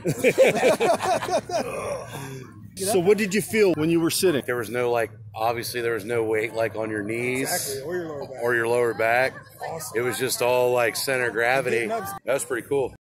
So what did you feel when you were sitting? There was no, like, obviously there was no weight like on your knees. Exactly, or your lower back. Or your lower back. Awesome. It was just all like center gravity. That was pretty cool.